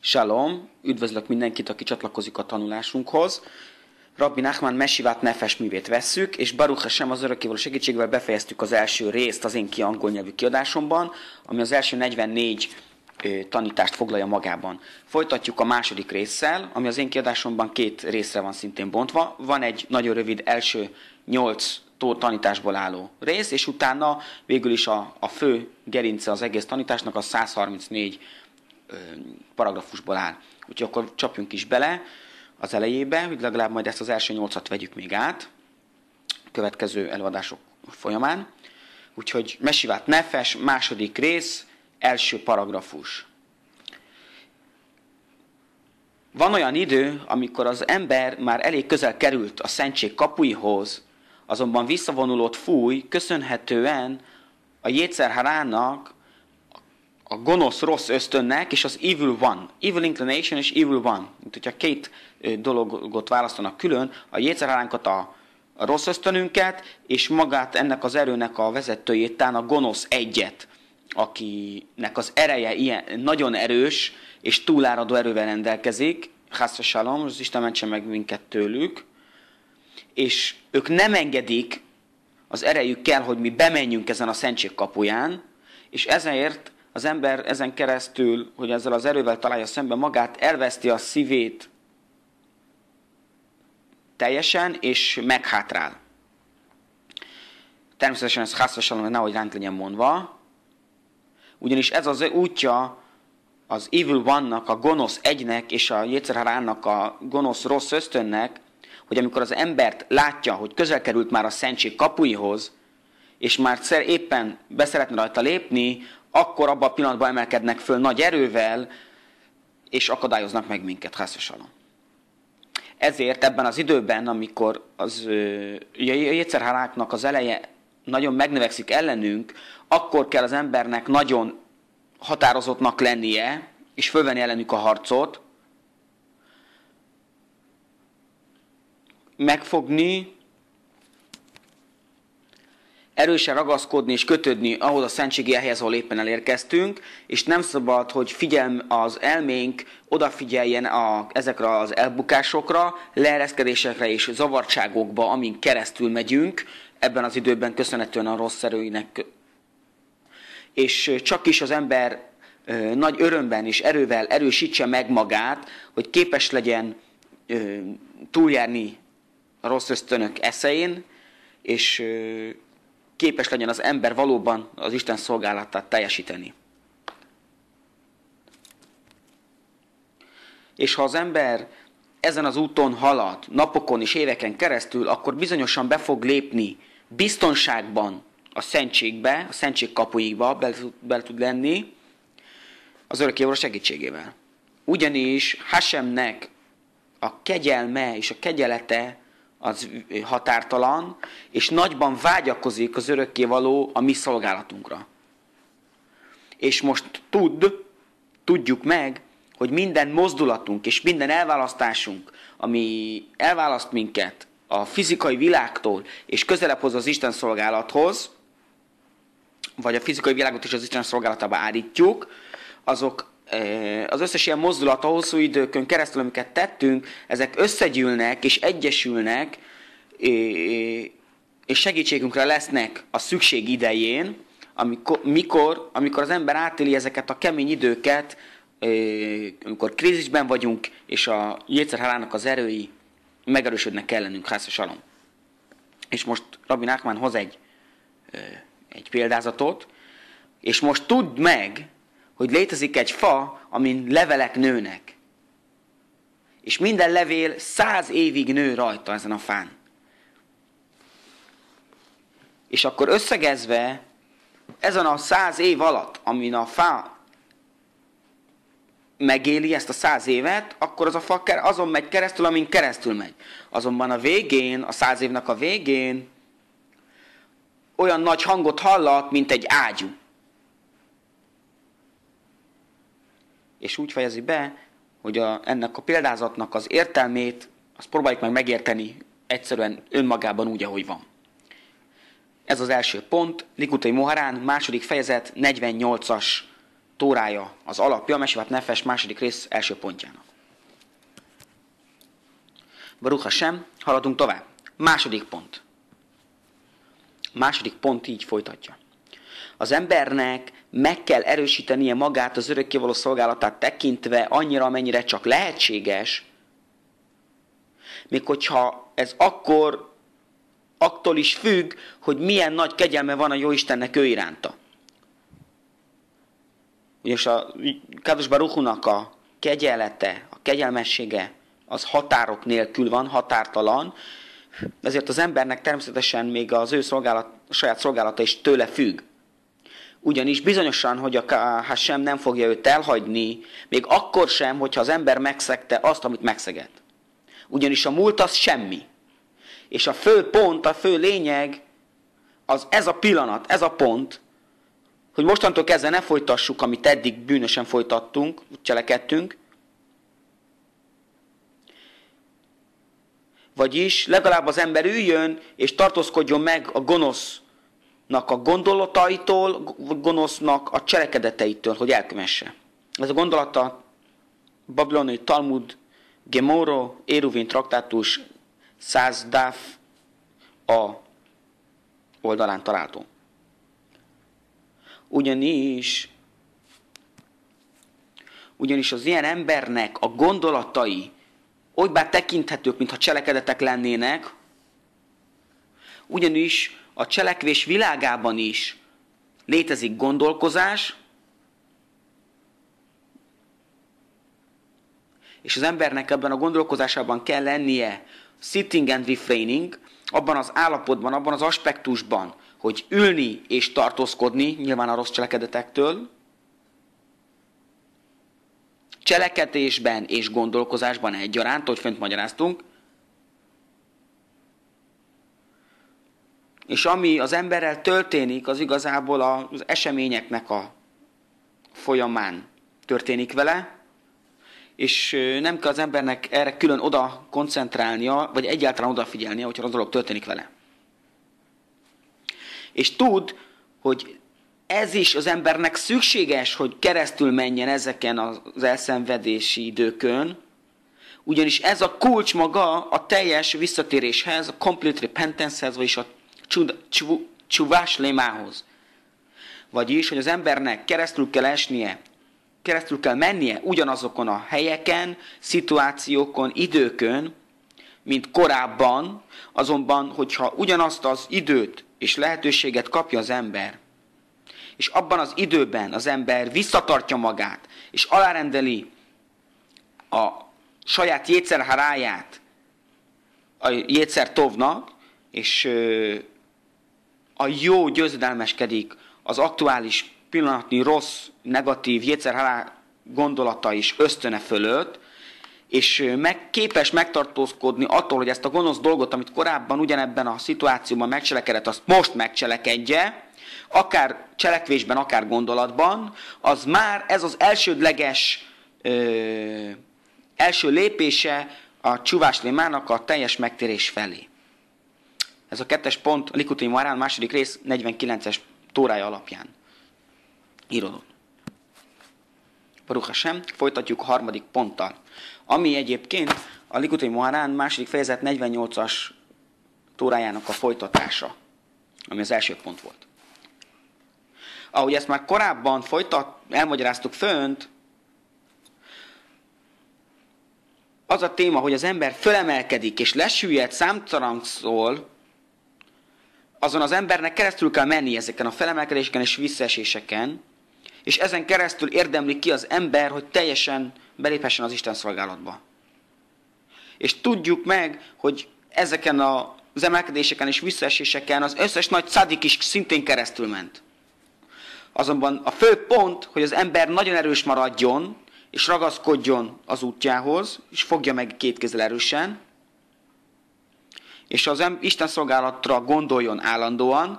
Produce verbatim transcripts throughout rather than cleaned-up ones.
Shalom, üdvözlök mindenkit, aki csatlakozik a tanulásunkhoz. Rabbi Nachman Mesivát Nefes művét vesszük, és Baruch Hashem az örökkévaló segítségével befejeztük az első részt az én ki angol nyelvű kiadásomban, ami az első negyvennégy ö, tanítást foglalja magában. Folytatjuk a második résszel, ami az én kiadásomban két részre van szintén bontva. Van egy nagyon rövid első nyolc tanításból álló rész, és utána végül is a, a fő gerince az egész tanításnak a száz harmincnégy paragrafusból áll. Úgyhogy akkor csapjunk is bele az elejébe, hogy legalább majd ezt az első nyolcat vegyük még át a következő előadások folyamán. Úgyhogy Mesivát Nefes, második rész, első paragrafus. Van olyan idő, amikor az ember már elég közel került a szentség kapuihoz, azonban visszavonulót fúj, köszönhetően a Jétszer Harának, a gonosz rossz ösztönnek és az evil one. Evil inclination és evil one. Mint hogyha két dologot választanak külön, a Jétszer Haránkat, a, a rossz ösztönünket, és magát ennek az erőnek a vezetőjét, tán a gonosz egyet, akinek az ereje ilyen, nagyon erős, és túláradó erővel rendelkezik. Chas Shalom, az Isten mentse meg minket tőlük. És ők nem engedik az erejükkel, hogy mi bemenjünk ezen a szentség kapuján, és ezért az ember ezen keresztül, hogy ezzel az erővel találja szembe magát, elveszti a szívét teljesen, és meghátrál. Természetesen ez hasznosan, nehogy ránk legyen mondva, ugyanis ez az útja az Evil One-nak, a gonosz egynek, és a Jétszer Harának, a gonosz rossz ösztönnek, hogy amikor az embert látja, hogy közel került már a szentség kapuihoz, és már éppen beszeretne rajta lépni, akkor abban a pillanatban emelkednek föl nagy erővel, és akadályoznak meg minket, hászosalom. Ezért ebben az időben, amikor az Jétszer Haráknak az eleje nagyon megnövekszik ellenünk, akkor kell az embernek nagyon határozottnak lennie, és fölvenni ellenük a harcot, megfogni, erősen ragaszkodni és kötődni ahhoz a szentségi helyhez, ahol éppen elérkeztünk, és nem szabad, hogy figyelm az elménk odafigyeljen a, ezekre az elbukásokra, leereszkedésekre és zavartságokba, amin keresztül megyünk, ebben az időben köszönhetően a rossz erőinek. És csak is az ember ö, nagy örömben és erővel erősítse meg magát, hogy képes legyen ö, túljárni a rossz ösztönök eszején, és ö, képes legyen az ember valóban az Isten szolgálatát teljesíteni. És ha az ember ezen az úton halad, napokon és éveken keresztül, akkor bizonyosan be fog lépni biztonságban a szentségbe, a szentség kapuiba be, be tud lenni az örökkévaló segítségével. Ugyanis Hashemnek a kegyelme és a kegyelete az határtalan, és nagyban vágyakozik az örökkévaló a mi szolgálatunkra. És most tud, tudjuk meg, hogy minden mozdulatunk és minden elválasztásunk, ami elválaszt minket a fizikai világtól, és közelebb hoz az Isten szolgálathoz, vagy a fizikai világot is az Isten szolgálatába állítjuk, azok az összes ilyen mozdulat a hosszú időkön keresztül, amiket tettünk, ezek összegyűlnek és egyesülnek, és segítségünkre lesznek a szükség idején, amikor, mikor, amikor az ember átéli ezeket a kemény időket, amikor krízisben vagyunk, és a Jétszer Harának az erői megerősödnek ellenünk, hász salom. És most Rabbi Nachman hoz egy, egy példázatot, és most tudd meg, hogy létezik egy fa, amin levelek nőnek. És minden levél száz évig nő rajta ezen a fán. És akkor összegezve, ezen a száz év alatt, amin a fa megéli ezt a száz évet, akkor az a fa azon megy keresztül, amin keresztül megy. Azonban a végén, a száz évnek a végén olyan nagy hangot hallat, mint egy ágyú. És úgy fejezi be, hogy a, ennek a példázatnak az értelmét, azt próbáljuk meg megérteni egyszerűen önmagában úgy, ahogy van. Ez az első pont, Likutei Moharán, második fejezet, negyvennyolcas tórája az alapja, Mesivát Nefes második rész első pontjának. Baruch Hashem, haladunk tovább. Második pont. Második pont így folytatja. Az embernek meg kell erősítenie magát az örökkévaló szolgálatát tekintve annyira, amennyire csak lehetséges, még hogyha ez akkor attól is függ, hogy milyen nagy kegyelme van a Jóistennek ő iránta. Ugyanis a Kadosh Baruch Hu-nak a kegyelete, a kegyelmessége az határok nélkül van, határtalan, ezért az embernek természetesen még az ő szolgálat, a saját szolgálata is tőle függ. Ugyanis bizonyosan, hogy a Hashem nem fogja őt elhagyni, még akkor sem, hogyha az ember megszegte azt, amit megszegett. Ugyanis a múlt az semmi. És a fő pont, a fő lényeg, az ez a pillanat, ez a pont, hogy mostantól kezdve ne folytassuk, amit eddig bűnösen folytattunk, cselekedtünk, vagyis legalább az ember üljön, és tartózkodjon meg a gonosznak a gondolataitól, gonosznak a cselekedeteitől, hogy elkövesse. Ez a gondolata babiloni Talmud, Gemoro, Éruvin traktátus, száz dáf a oldalán található. Ugyanis, ugyanis az ilyen embernek a gondolatai olybá tekinthetők, mintha cselekedetek lennének, ugyanis a cselekvés világában is létezik gondolkozás, és az embernek ebben a gondolkozásában kell lennie sitting and refraining, abban az állapotban, abban az aspektusban, hogy ülni és tartózkodni, nyilván a rossz cselekedetektől, cselekedésben és gondolkozásban egyaránt, hogy fönt magyaráztunk, és ami az emberrel történik, az igazából az eseményeknek a folyamán történik vele, és nem kell az embernek erre külön oda koncentrálnia, vagy egyáltalán odafigyelnie, hogyha az dolog történik vele. És tud, hogy ez is az embernek szükséges, hogy keresztül menjen ezeken az elszenvedési időkön, ugyanis ez a kulcs maga a teljes visszatéréshez, a complete repentancehez, vagyis a csuvás lémához. Vagyis, hogy az embernek keresztül kell esnie, keresztül kell mennie ugyanazokon a helyeken, szituációkon, időkön, mint korábban, azonban, hogyha ugyanazt az időt és lehetőséget kapja az ember, és abban az időben az ember visszatartja magát, és alárendeli a saját jétszerharáját a jétszer tovnak, és a jó győzedelmeskedik az aktuális pillanatnyi rossz, negatív jétszerhará gondolata is ösztöne fölött, és meg, képes megtartózkodni attól, hogy ezt a gonosz dolgot, amit korábban ugyanebben a szituációban megcselekedett, azt most megcselekedje, akár cselekvésben, akár gondolatban, az már ez az elsődleges ö, első lépése a csuvás lémának a teljes megtérés felé. Ez a kettes pont a Likutei Moharán második rész negyvenkilences tórája alapján írodott. Baruch Hashem, folytatjuk a harmadik ponttal, ami egyébként a Likutei Moharán második fejezet negyvennyolcas tórájának a folytatása, ami az első pont volt. Ahogy ezt már korábban folytat, elmagyaráztuk fönt, az a téma, hogy az ember fölemelkedik és lesüllyed számtalanszor, azon az embernek keresztül kell menni ezeken a felemelkedéseken és visszaeséseken, és ezen keresztül érdemli ki az ember, hogy teljesen beléphessen az Isten szolgálatba. És tudjuk meg, hogy ezeken az emelkedéseken és visszaeséseken az összes nagy cadik is szintén keresztül ment. Azonban a fő pont, hogy az ember nagyon erős maradjon, és ragaszkodjon az útjához, és fogja meg két kézzel erősen, és az Isten szolgálatra gondoljon állandóan,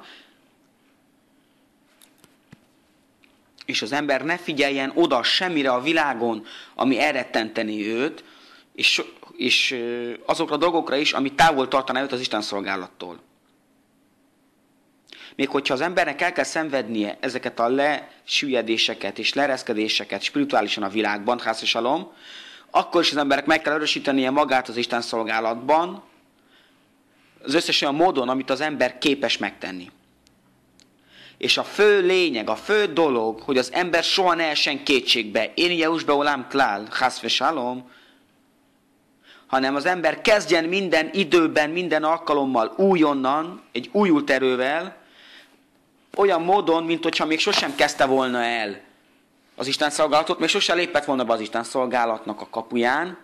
és az ember ne figyeljen oda semmire a világon, ami elrettenteni őt, és, és azokra a dolgokra is, ami távol tartaná őt az Isten szolgálattól. Még hogyha az embernek el kell szenvednie ezeket a lesüllyedéseket és lereszkedéseket spirituálisan a világban, hászresalom, akkor is az embernek meg kell erősítenie magát az Isten szolgálatban, az összes olyan módon, amit az ember képes megtenni. És a fő lényeg, a fő dolog, hogy az ember soha ne essen kétségbe. Én Jehusbe Olam Klál, hászresalom, hanem az ember kezdjen minden időben, minden alkalommal újonnan, egy újult erővel, olyan módon, mint hogyha még sosem kezdte volna el az Isten szolgálatot, még sosem lépett volna be az Isten szolgálatnak a kapuján,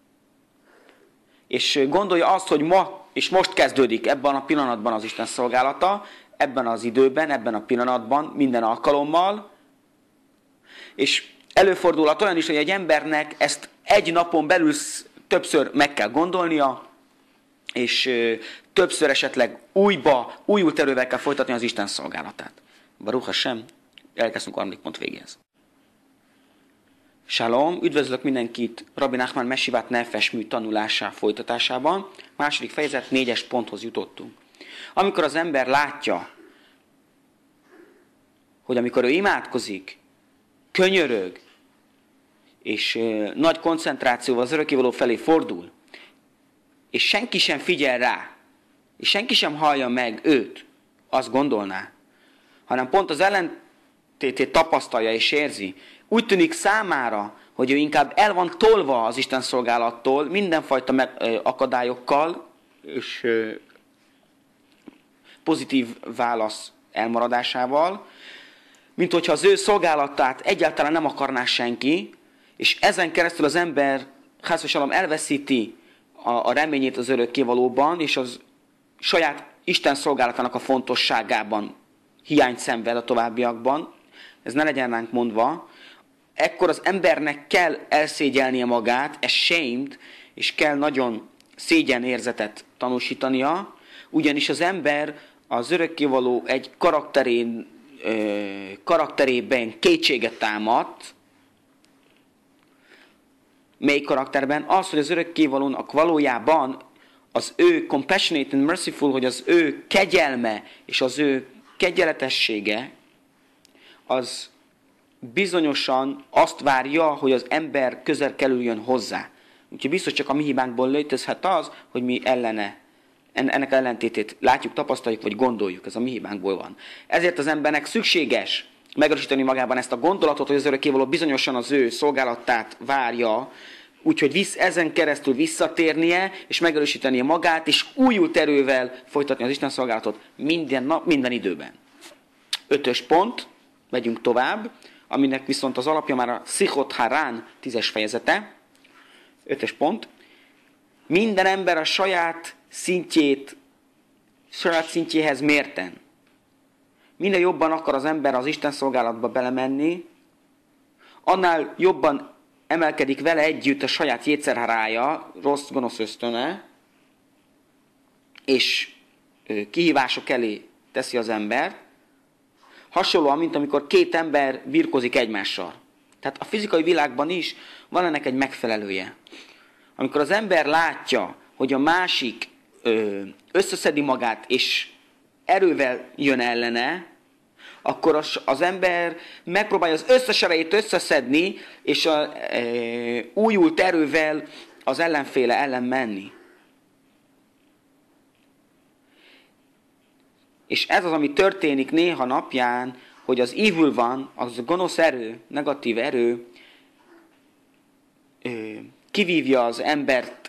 és gondolja azt, hogy ma és most kezdődik ebben a pillanatban az Isten szolgálata, ebben az időben, ebben a pillanatban, minden alkalommal, és előfordulhat olyan is, hogy egy embernek ezt egy napon belül többször meg kell gondolnia, és ö, többször esetleg újba, újult erővel kell folytatni az Isten szolgálatát. Baruch Hashem, elkezdtünk a harmadik pont végéhez. Shalom, üdvözlök mindenkit Rabbi Nachman Mesivát Nefesh mű tanulásá folytatásában. Második fejezet, négyes ponthoz jutottunk. Amikor az ember látja, hogy amikor ő imádkozik, könyörög, és ö, nagy koncentrációval az örökkévaló felé fordul, és senki sem figyel rá, és senki sem hallja meg őt, azt gondolná, hanem pont az ellentétét tapasztalja és érzi. Úgy tűnik számára, hogy ő inkább el van tolva az Isten szolgálattól, mindenfajta akadályokkal, és ö, pozitív válasz elmaradásával, mint hogyha az ő szolgálatát egyáltalán nem akarná senki, és ezen keresztül az ember hászvasalom elveszíti a, a reményét az örökkévalóban, és az saját Isten szolgálatának a fontosságában hiányt szenved a továbbiakban. Ez ne legyen ránk mondva. Ekkor az embernek kell elszégyelnie magát, ashamed, és kell nagyon szégyenérzetet tanúsítania, ugyanis az ember az örökkévaló egy karakterén, ö, karakterében kétséget támadt, mely karakterben az, hogy az örökkévalónak valójában az ő compassionate and merciful, hogy az ő kegyelme és az ő kegyeletessége, az bizonyosan azt várja, hogy az ember közel kerüljön hozzá. Úgyhogy biztos csak a mi hibánkból létezhet az, hogy mi ellene, ennek ellentétét látjuk, tapasztaljuk, vagy gondoljuk. Ez a mi hibánkból van. Ezért az embernek szükséges megerősíteni magában ezt a gondolatot, hogy az örökkévaló bizonyosan az ő szolgálatát várja, úgyhogy visz, ezen keresztül visszatérnie, és megerősítenie magát, és újult erővel folytatni az Isten szolgálatot minden nap, minden időben. Ötös pont, megyünk tovább, aminek viszont az alapja már a Szichot Harán tízes fejezete. Ötös pont. Minden ember a saját szintjét, saját szintjéhez mérten. Minél jobban akar az ember az Isten szolgálatba belemenni, annál jobban emelkedik vele együtt a saját jétszerharája, rossz, gonosz ösztöne, és kihívások elé teszi az embert. Hasonlóan, mint amikor két ember birkózik egymással. Tehát a fizikai világban is van ennek egy megfelelője. Amikor az ember látja, hogy a másik összeszedi magát, és erővel jön ellene, akkor az, az ember megpróbálja az összes erejét összeszedni, és a, e, újult erővel az ellenféle ellen menni. És ez az, ami történik néha napján, hogy az evil van, az gonosz erő, negatív erő, kivívja az embert,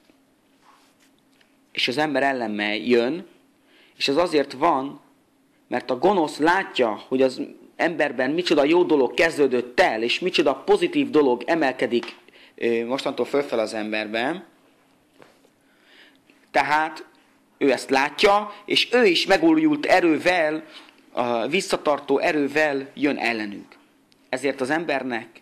és az ember ellen jön, és ez azért van, mert a gonosz látja, hogy az emberben micsoda jó dolog kezdődött el, és micsoda pozitív dolog emelkedik mostantól fölfel az emberben. Tehát ő ezt látja, és ő is megújult erővel, a visszatartó erővel jön ellenünk. Ezért az embernek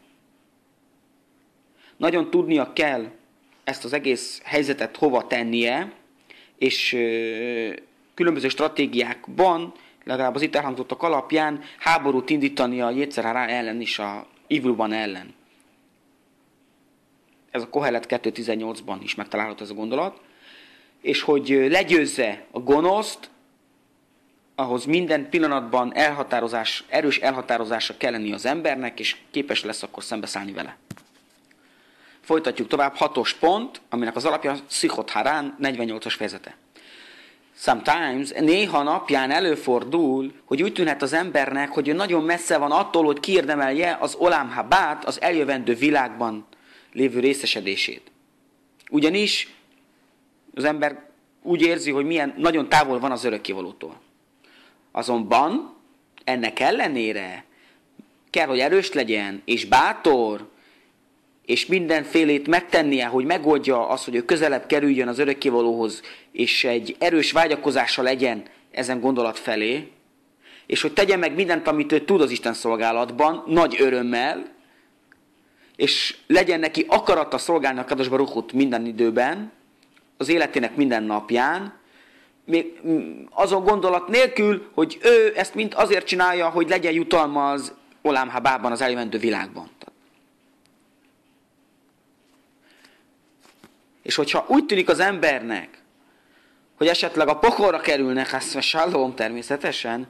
nagyon tudnia kell ezt az egész helyzetet hova tennie, és különböző stratégiákban, legalább az itt elhangzottak alapján háborút indítani a jétszerhárá ellen és a evil one ellen. Ez a Kohelet kettő tizennyolcban is megtalálható ez a gondolat. És hogy legyőzze a gonoszt, ahhoz minden pillanatban elhatározás, erős elhatározásra kell lenni az embernek, és képes lesz akkor szembeszállni vele. Folytatjuk tovább, hatos pont, aminek az alapja Szichot Harán, negyvennyolcas fejezete. Sometimes, néha napján előfordul, hogy úgy tűnhet az embernek, hogy ő nagyon messze van attól, hogy kiérdemelje az Olam Habát, az eljövendő világban lévő részesedését. Ugyanis az ember úgy érzi, hogy milyen nagyon távol van az örökkévalótól. Azonban ennek ellenére kell, hogy erős legyen, és bátor, és mindenfélét megtennie, hogy megoldja azt, hogy ő közelebb kerüljön az örökkévalóhoz, és egy erős vágyakozása legyen ezen gondolat felé, és hogy tegye meg mindent, amit ő tud az Isten szolgálatban, nagy örömmel, és legyen neki akarata szolgálni a Kadosh Baruch Hut minden időben, az életének minden napján, még azon gondolat nélkül, hogy ő ezt mind azért csinálja, hogy legyen jutalma az Olam Habában, az eljövendő világban. És hogyha úgy tűnik az embernek, hogy esetleg a pokolra kerülnek, hát shalom természetesen,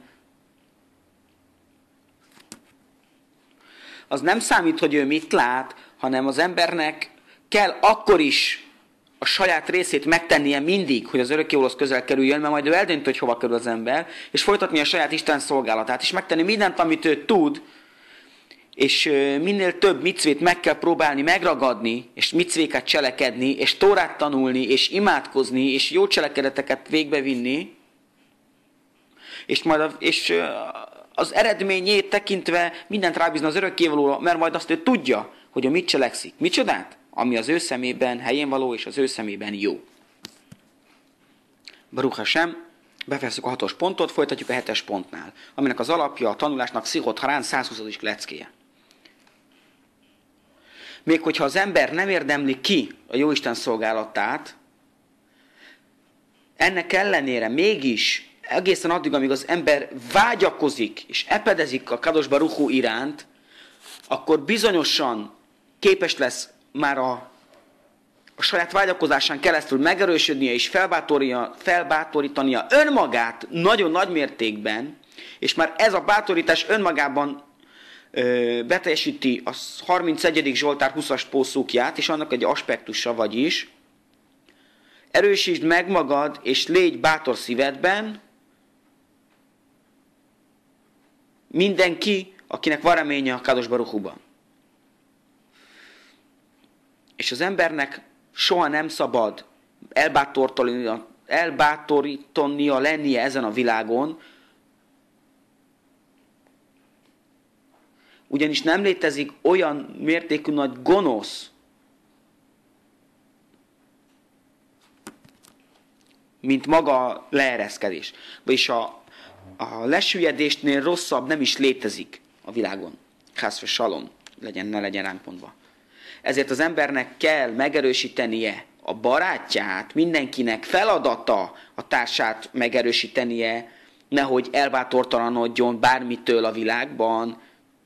az nem számít, hogy ő mit lát, hanem az embernek kell akkor is a saját részét megtennie mindig, hogy az örökkévalóhoz közel kerüljön, mert majd ő eldönt, hogy hova kerül az ember, és folytatni a saját Isten szolgálatát, és megtenni mindent, amit ő tud, és minél több micvét meg kell próbálni megragadni, és micvéket cselekedni, és Tórát tanulni, és imádkozni, és jó cselekedeteket végbevinni, és majd a, és az eredményét tekintve mindent rábízni az örökkévalóra, mert majd azt ő tudja, hogy a mit cselekszik. Micsodát? Ami az ő szemében helyén való, és az ő szemében jó. Baruch Hashem, befejezzük a hatos pontot, folytatjuk a hetes pontnál, aminek az alapja a tanulásnak Szichot Harán százhuszadik leckéje. Még hogyha az ember nem érdemli ki a Jóisten szolgálatát, ennek ellenére mégis egészen addig, amíg az ember vágyakozik és epedezik a Kadosh Baruch Hu iránt, akkor bizonyosan képes lesz már a, a saját vágyakozásán keresztül megerősödnie és felbátorítania önmagát nagyon nagy mértékben, és már ez a bátorítás önmagában ö, beteljesíti a harmincegyedik Zsoltár huszas pószókját, és annak egy aspektusa, vagyis erősítsd meg magad, és légy bátor szívedben, mindenki, akinek van reménye a Kadosh Baruch Huban. És az embernek soha nem szabad elbátorítania, elbátorítania lennie ezen a világon, ugyanis nem létezik olyan mértékű nagy gonosz, mint maga a leereszkedés. Vagyis a, a lesüllyedésnél rosszabb nem is létezik a világon. Hászve salom, legyen, ne legyen ránk mondva. Ezért az embernek kell megerősítenie a barátját, mindenkinek feladata a társát megerősítenie, nehogy elbátortalanodjon bármitől a világban.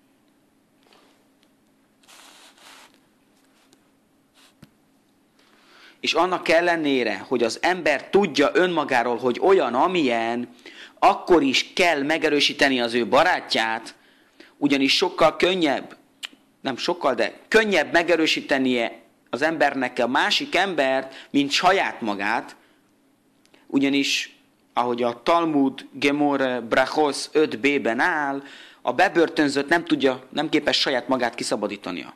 És annak ellenére, hogy az ember tudja önmagáról, hogy olyan, amilyen, akkor is kell megerősíteni az ő barátját, ugyanis sokkal könnyebb, nem sokkal, de könnyebb megerősítenie az embernek a másik embert, mint saját magát, ugyanis, ahogy a Talmud Gemor Brachos öt b-ben áll, a bebörtönzött nem tudja, nem képes saját magát kiszabadítania.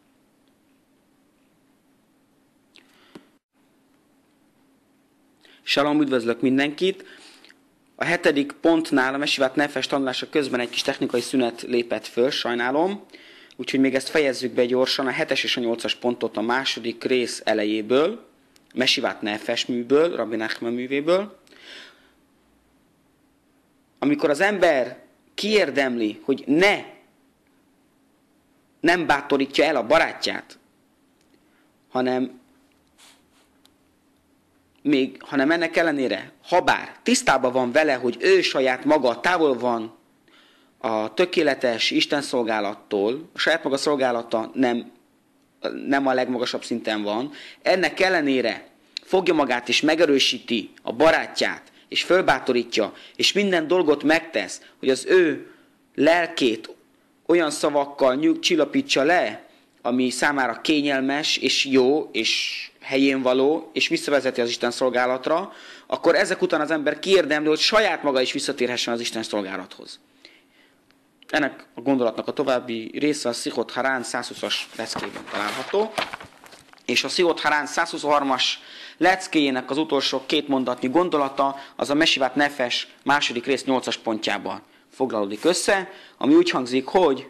Shalom, üdvözlök mindenkit! A hetedik pontnál a Mesivát Nefes tanulása közben egy kis technikai szünet lépett föl, sajnálom. Úgyhogy még ezt fejezzük be gyorsan, a hetes és a nyolcas pontot a második rész elejéből, Mesivát Nefes műből, Rabbi Nachman művéből. Amikor az ember kiérdemli, hogy ne, nem bátorítja el a barátját, hanem még, hanem ennek ellenére, habár tisztában van vele, hogy ő saját maga távol van a tökéletes Isten szolgálattól, a saját maga szolgálata nem, nem a legmagasabb szinten van, ennek ellenére fogja magát és megerősíti a barátját, és fölbátorítja, és minden dolgot megtesz, hogy az ő lelkét olyan szavakkal nyug, csillapítsa le, ami számára kényelmes, és jó, és helyén való, és visszavezeti az Isten szolgálatra, akkor ezek után az ember kiérdemli, hogy saját maga is visszatérhessen az Isten szolgálathoz. Ennek a gondolatnak a további része a Szichot Harán száz húszas leckében található, és a Szichot Harán száz huszonharmas leckéjének az utolsó két mondatnyi gondolata az a Mesivát Nefes második rész nyolcas pontjában foglalódik össze, ami úgy hangzik, hogy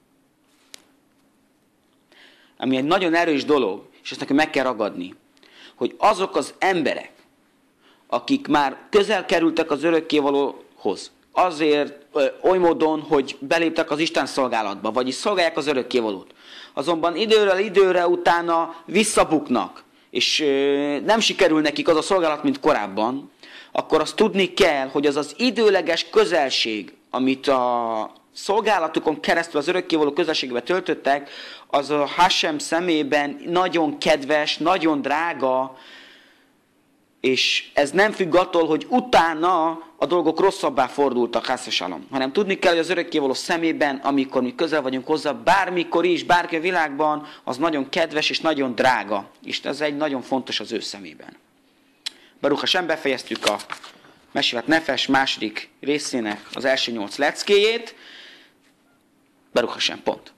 ami egy nagyon erős dolog, és ezt nekünk meg kell ragadni, hogy azok az emberek, akik már közel kerültek az örökkévalóhoz, azért ö, oly módon, hogy beléptek az Isten szolgálatba, vagyis szolgálják az örökkévalót, azonban időről időre utána visszabuknak, és ö, nem sikerül nekik az a szolgálat, mint korábban, akkor azt tudni kell, hogy az az időleges közelség, amit a szolgálatukon keresztül az örökkévaló közelségbe töltöttek, az a Hashem szemében nagyon kedves, nagyon drága, és ez nem függ attól, hogy utána a dolgok rosszabbá fordultak, Hashem, hanem tudni kell, hogy az örökkévaló szemében, amikor mi közel vagyunk hozzá, bármikor is, bárki a világban, az nagyon kedves és nagyon drága. És ez egy nagyon fontos az ő szemében. Baruch Hashem, befejeztük a Mesivát Nefes második részének az első nyolc leckéjét. Baruch Hashem, pont.